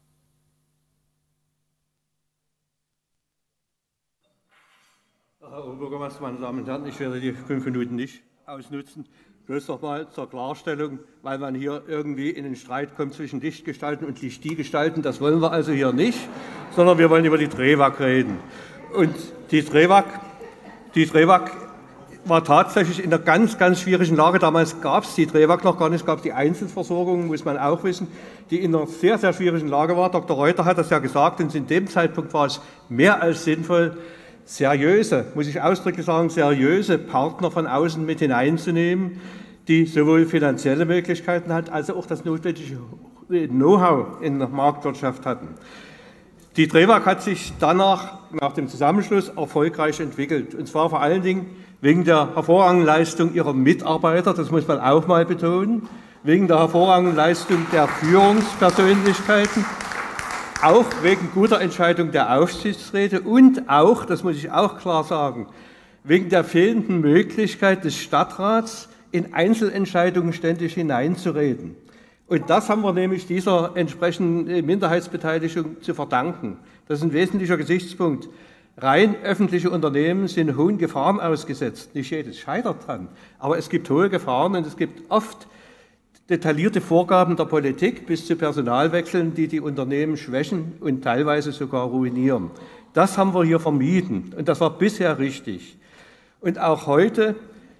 Herr Oberbürgermeister, meine Damen und Herren, ich werde die fünf Minuten nicht ausnutzen. Bloß noch mal zur Klarstellung, weil man hier irgendwie in den Streit kommt zwischen Lichtgestalten und Lichti-Gestalten. Das wollen wir also hier nicht, sondern wir wollen über die DREWAG reden. Und die DREWAG, die DREWAG war tatsächlich in einer ganz, ganz schwierigen Lage. Damals gab es die DREWAG noch gar nicht, es gab die Einzelversorgung, muss man auch wissen, die in einer sehr, sehr schwierigen Lage war. Doktor Reuter hat das ja gesagt, und in dem Zeitpunkt war es mehr als sinnvoll, seriöse, muss ich ausdrücklich sagen, seriöse Partner von außen mit hineinzunehmen, die sowohl finanzielle Möglichkeiten hatten, als auch das notwendige Know-how in der Marktwirtschaft hatten. Die DREWAG hat sich danach, nach dem Zusammenschluss, erfolgreich entwickelt. Und zwar vor allen Dingen wegen der hervorragenden Leistung ihrer Mitarbeiter, das muss man auch mal betonen, wegen der hervorragenden Leistung der Führungspersönlichkeiten, auch wegen guter Entscheidung der Aufsichtsräte und auch, das muss ich auch klar sagen, wegen der fehlenden Möglichkeit des Stadtrats, in Einzelentscheidungen ständig hineinzureden. Und das haben wir nämlich dieser entsprechenden Minderheitsbeteiligung zu verdanken. Das ist ein wesentlicher Gesichtspunkt. Rein öffentliche Unternehmen sind hohen Gefahren ausgesetzt. Nicht jedes scheitert dran, aber es gibt hohe Gefahren und es gibt oft detaillierte Vorgaben der Politik bis zu Personalwechseln, die die Unternehmen schwächen und teilweise sogar ruinieren. Das haben wir hier vermieden und das war bisher richtig. Und auch heute,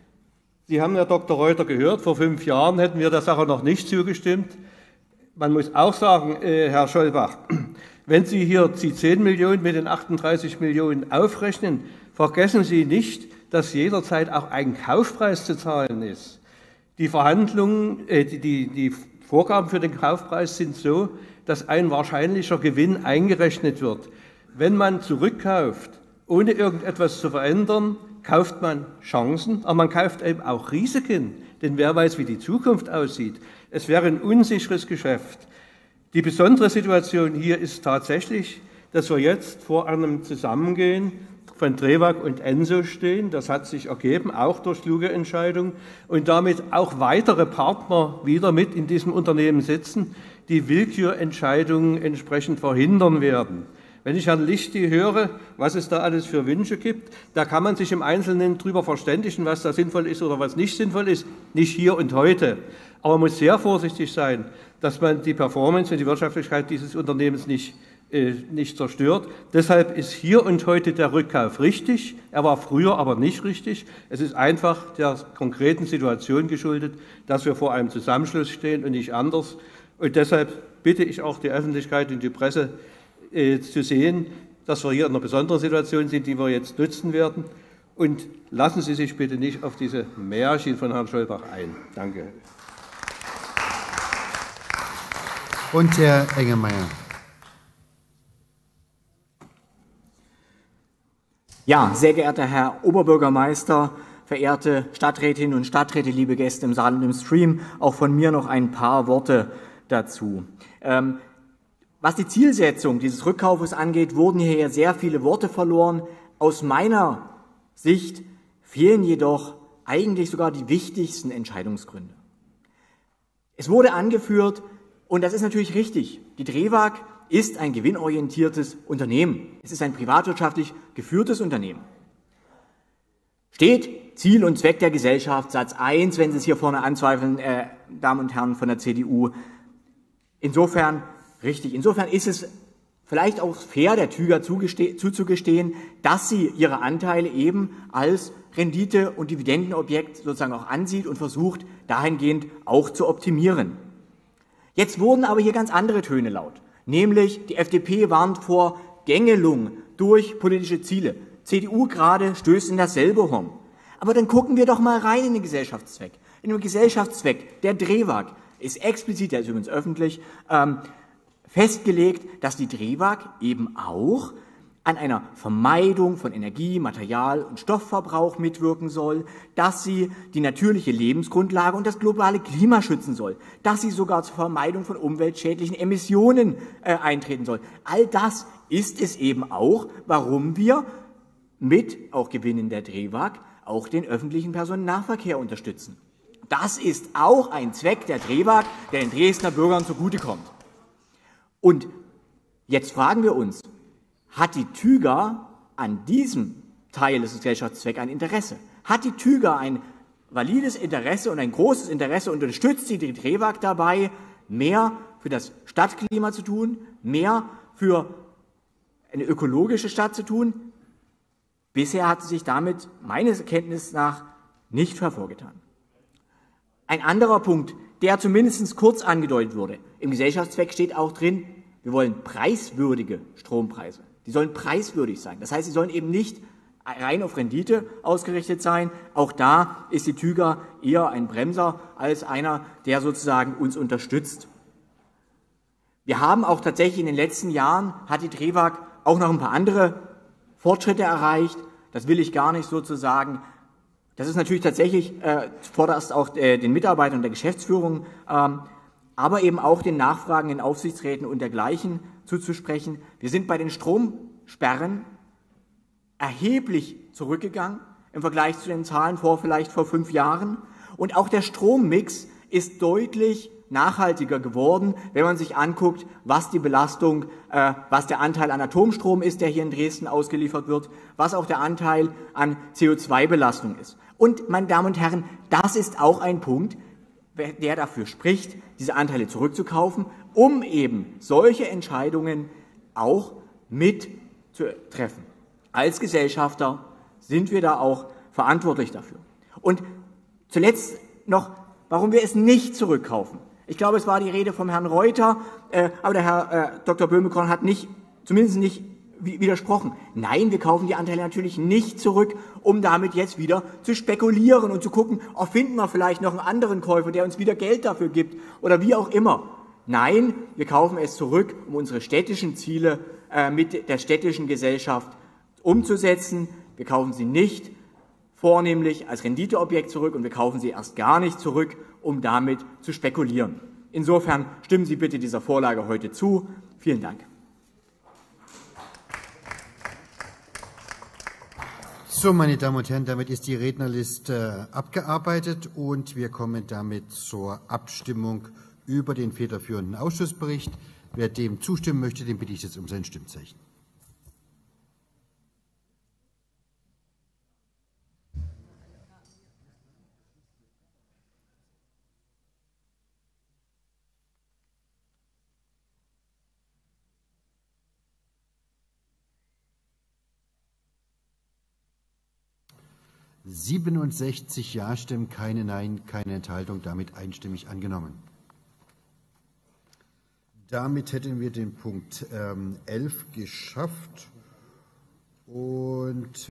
Sie haben ja Doktor Reuter gehört, vor fünf Jahren hätten wir der Sache noch nicht zugestimmt. Man muss auch sagen, äh, Herr Scholbach, wenn Sie hier die zehn Millionen mit den achtunddreißig Millionen aufrechnen, vergessen Sie nicht, dass jederzeit auch ein Kaufpreis zu zahlen ist. Die Verhandlungen, äh, die, die, die Vorgaben für den Kaufpreis sind so, dass ein wahrscheinlicher Gewinn eingerechnet wird. Wenn man zurückkauft, ohne irgendetwas zu verändern, kauft man Chancen, aber man kauft eben auch Risiken, denn wer weiß, wie die Zukunft aussieht. Es wäre ein unsicheres Geschäft. Die besondere Situation hier ist tatsächlich, dass wir jetzt vor einem Zusammengehen von DREWAG und ENSO stehen. Das hat sich ergeben, auch durch kluge Entscheidungen und damit auch weitere Partner wieder mit in diesem Unternehmen sitzen, die Willkürentscheidungen entsprechend verhindern werden. Wenn ich Herrn Lichti höre, was es da alles für Wünsche gibt, da kann man sich im Einzelnen darüber verständigen, was da sinnvoll ist oder was nicht sinnvoll ist, nicht hier und heute. Aber man muss sehr vorsichtig sein, dass man die Performance und die Wirtschaftlichkeit dieses Unternehmens nicht, äh, nicht zerstört. Deshalb ist hier und heute der Rückkauf richtig. Er war früher aber nicht richtig. Es ist einfach der konkreten Situation geschuldet, dass wir vor einem Zusammenschluss stehen und nicht anders. Und deshalb bitte ich auch die Öffentlichkeit und die Presse äh, zu sehen, dass wir hier in einer besonderen Situation sind, die wir jetzt nutzen werden. Und lassen Sie sich bitte nicht auf diese Märchen von Herrn Scholbach ein. Danke. Und Herr Engelmeier. Ja, sehr geehrter Herr Oberbürgermeister, verehrte Stadträtinnen und Stadträte, liebe Gäste im Saal und im Stream, auch von mir noch ein paar Worte dazu. Ähm, was die Zielsetzung dieses Rückkaufes angeht, wurden hier sehr viele Worte verloren. Aus meiner Sicht fehlen jedoch eigentlich sogar die wichtigsten Entscheidungsgründe. Es wurde angeführt, und das ist natürlich richtig, die DREWAG ist ein gewinnorientiertes Unternehmen. Es ist ein privatwirtschaftlich geführtes Unternehmen. Steht Ziel und Zweck der Gesellschaft, Satz eins, wenn Sie es hier vorne anzweifeln, äh, Damen und Herren von der C D U. Insofern richtig. Insofern ist es vielleicht auch fair, der TÜGA zuzugestehen, dass sie ihre Anteile eben als Rendite- und Dividendenobjekt sozusagen auch ansieht und versucht, dahingehend auch zu optimieren. Jetzt wurden aber hier ganz andere Töne laut, nämlich die F D P warnt vor Gängelung durch politische Ziele. C D U gerade stößt in dasselbe Horn. Aber dann gucken wir doch mal rein in den Gesellschaftszweck. In dem Gesellschaftszweck der DREWAG ist explizit, der ist übrigens öffentlich, ähm, festgelegt, dass die DREWAG eben auch an einer Vermeidung von Energie-, Material- und Stoffverbrauch mitwirken soll, dass sie die natürliche Lebensgrundlage und das globale Klima schützen soll, dass sie sogar zur Vermeidung von umweltschädlichen Emissionen äh, eintreten soll. All das ist es eben auch, warum wir mit auch Gewinnen der DREWAG auch den öffentlichen Personennahverkehr unterstützen. Das ist auch ein Zweck der DREWAG, der den Dresdner Bürgern zugutekommt. Und jetzt fragen wir uns, hat die TÜGA an diesem Teil des Gesellschaftszwecks ein Interesse? Hat die TÜGA ein valides Interesse und ein großes Interesse und unterstützt sie die DREWAG dabei, mehr für das Stadtklima zu tun, mehr für eine ökologische Stadt zu tun? Bisher hat sie sich damit meines Erkenntnisses nach nicht hervorgetan. Ein anderer Punkt, der zumindest kurz angedeutet wurde. Im Gesellschaftszweck steht auch drin, wir wollen preiswürdige Strompreise. Die sollen preiswürdig sein. Das heißt, sie sollen eben nicht rein auf Rendite ausgerichtet sein. Auch da ist die TÜGA eher ein Bremser als einer, der sozusagen uns unterstützt. Wir haben auch tatsächlich in den letzten Jahren, hat die DREWAG auch noch ein paar andere Fortschritte erreicht. Das will ich gar nicht sozusagen. Das ist natürlich tatsächlich äh, vorderst auch äh, den Mitarbeitern der Geschäftsführung, ähm, aber eben auch den nachfragenden Aufsichtsräten und dergleichen zuzusprechen. Wir sind bei den Stromsperren erheblich zurückgegangen im Vergleich zu den Zahlen vor vielleicht vor fünf Jahren. Und auch der Strommix ist deutlich nachhaltiger geworden, wenn man sich anguckt, was die Belastung, äh, was der Anteil an Atomstrom ist, der hier in Dresden ausgeliefert wird, was auch der Anteil an C O zwei Belastung ist. Und, meine Damen und Herren, das ist auch ein Punkt, der dafür spricht, diese Anteile zurückzukaufen, um eben solche Entscheidungen auch mit zu treffen. Als Gesellschafter sind wir da auch verantwortlich dafür. Und zuletzt noch, warum wir es nicht zurückkaufen. Ich glaube, es war die Rede vom Herrn Reuter, äh, aber der Herr äh, Doktor Böhmekorn hat nicht, zumindest nicht widersprochen. Nein, wir kaufen die Anteile natürlich nicht zurück, um damit jetzt wieder zu spekulieren und zu gucken, oh, finden wir vielleicht noch einen anderen Käufer, der uns wieder Geld dafür gibt oder wie auch immer. Nein, wir kaufen es zurück, um unsere städtischen Ziele äh, mit der städtischen Gesellschaft umzusetzen. Wir kaufen sie nicht vornehmlich als Renditeobjekt zurück und wir kaufen sie erst gar nicht zurück, um damit zu spekulieren. Insofern stimmen Sie bitte dieser Vorlage heute zu. Vielen Dank. So, meine Damen und Herren, damit ist die Rednerliste abgearbeitet und wir kommen damit zur Abstimmung über den federführenden Ausschussbericht. Wer dem zustimmen möchte, den bitte ich jetzt um sein Stimmzeichen. siebenundsechzig Ja-Stimmen, keine Nein, keine Enthaltung, damit einstimmig angenommen. Damit hätten wir den Punkt ähm, elf geschafft und